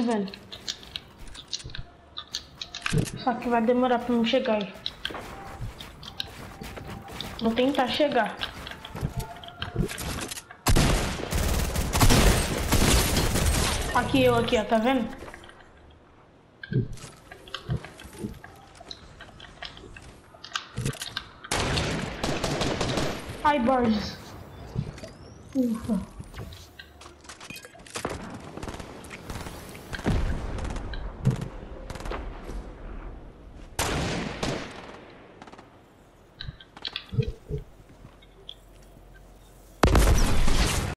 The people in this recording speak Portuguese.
velho. Só que vai demorar pra não chegar aí. Vou tentar chegar. Aqui eu, aqui, ó, tá vendo? Ai, Borges. Ufa.